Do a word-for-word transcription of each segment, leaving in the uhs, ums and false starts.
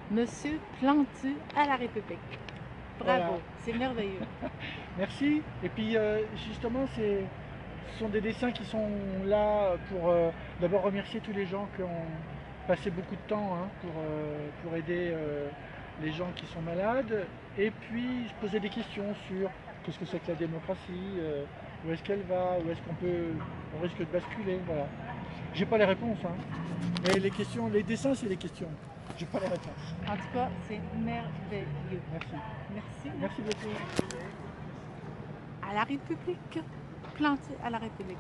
Monsieur Plantu à la République. Bravo, Voilà. c'est merveilleux. Merci. Et puis euh, justement, c'est, ce sont des dessins qui sont là pour euh, d'abord remercier tous les gens qui ont passé beaucoup de temps hein, pour, euh, pour aider euh, les gens qui sont malades. Et puis se poser des questions sur qu'est-ce que c'est que la démocratie, euh, où est-ce qu'elle va, où est-ce qu'on peut, on risque de basculer. Voilà. J'ai pas les réponses, hein. Mais les questions, les dessins, c'est les questions. J'ai pas les réponses. En tout cas, c'est merveilleux. Merci. Merci. Merci beaucoup. À la République. Plantu à la République.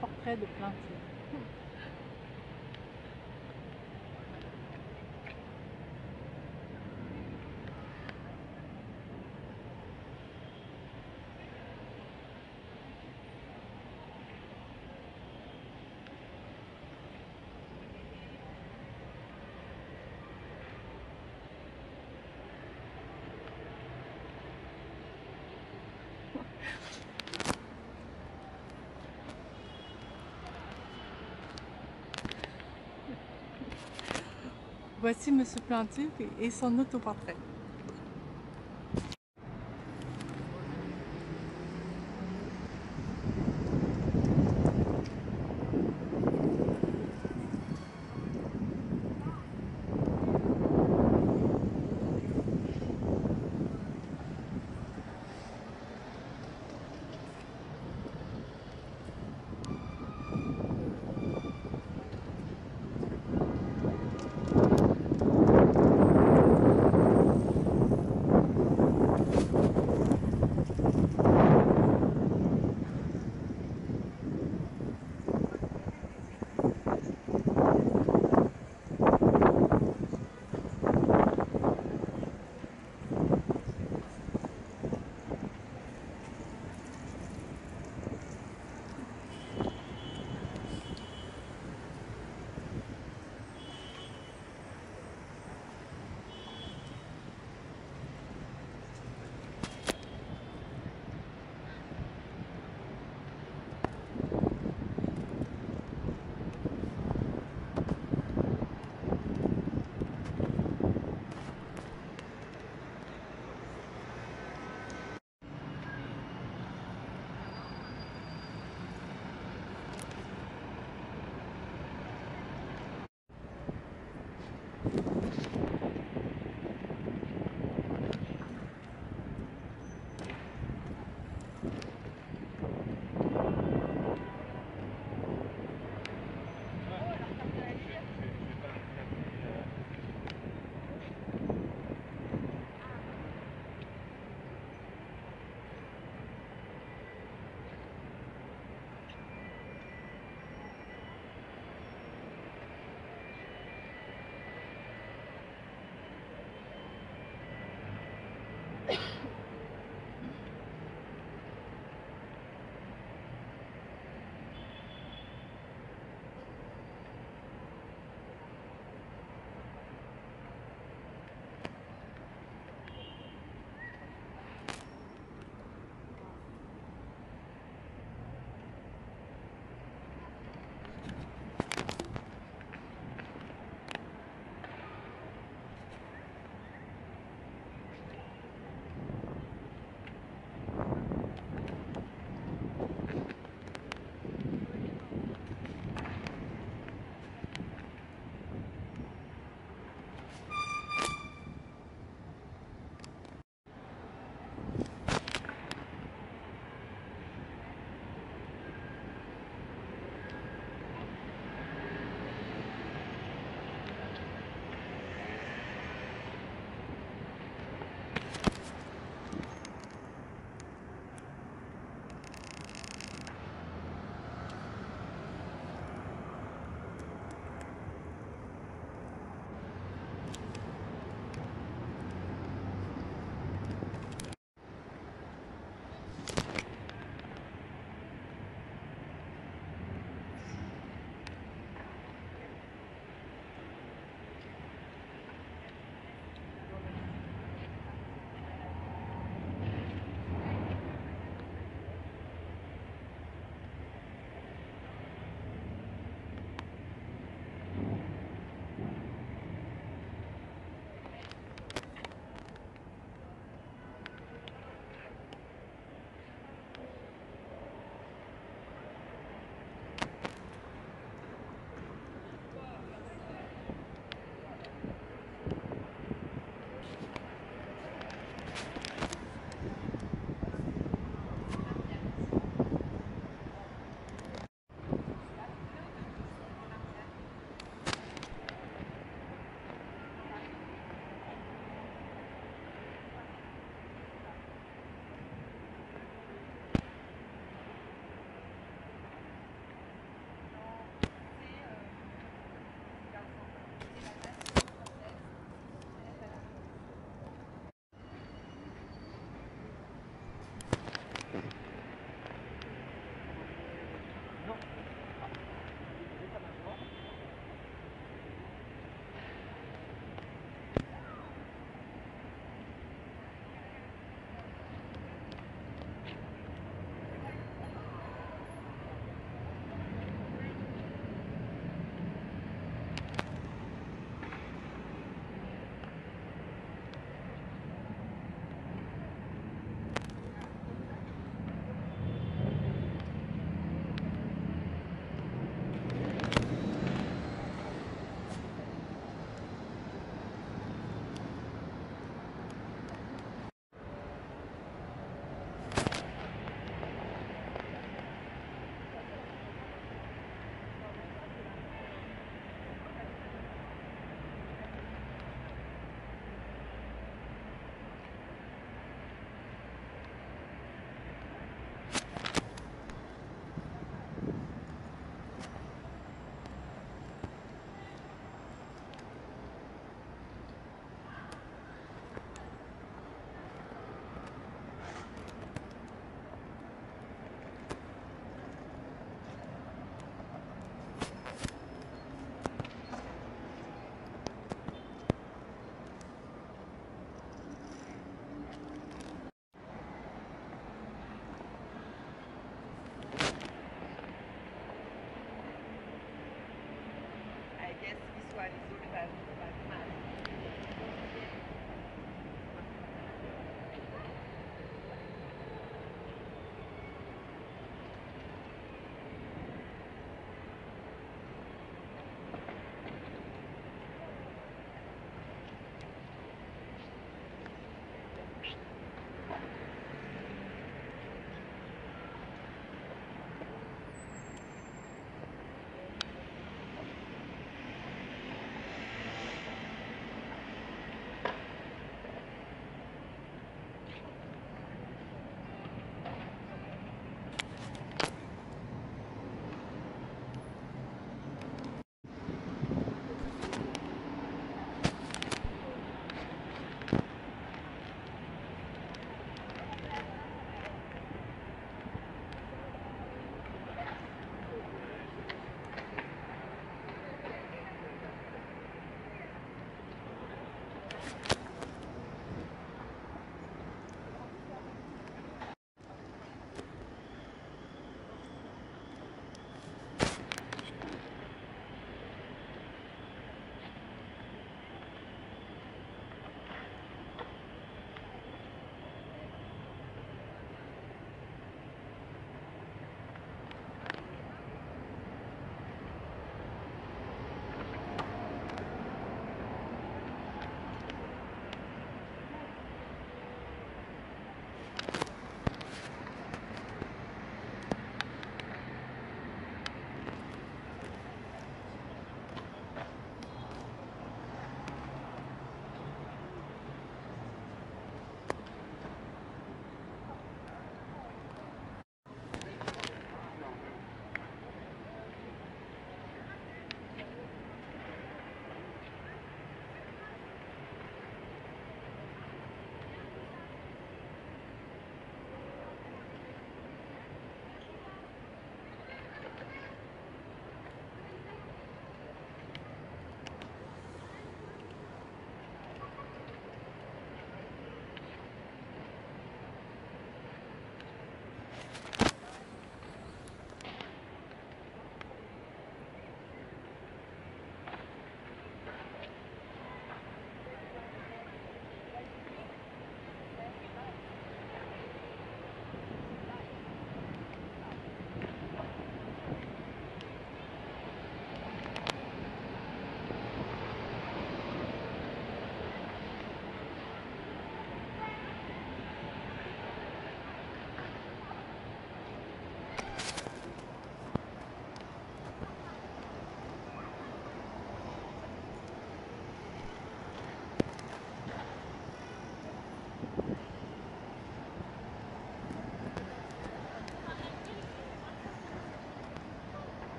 portrait de plantier. Voici Monsieur Plantier et son autoportrait.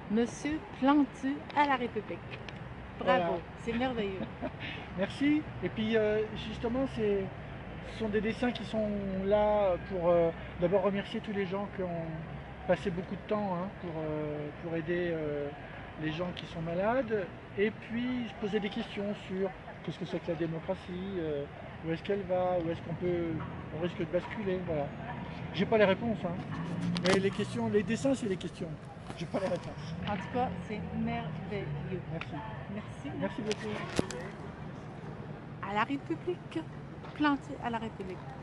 Monsieur Plantu à la République. Bravo, Voilà. c'est merveilleux. Merci. Et puis euh, justement, c'est, ce sont des dessins qui sont là pour euh, d'abord remercier tous les gens qui ont passé beaucoup de temps hein, pour, euh, pour aider euh, les gens qui sont malades. Et puis se poser des questions sur qu'est-ce que c'est que la démocratie, euh, où est-ce qu'elle va, où est-ce qu'on peut, on risque de basculer. Voilà. J'ai pas les réponses, hein. Mais les questions, les dessins, c'est les questions. J'ai pas les réponses. En tout cas, c'est merveilleux. Merci. Merci. Merci beaucoup. À la République. Plantu à la République.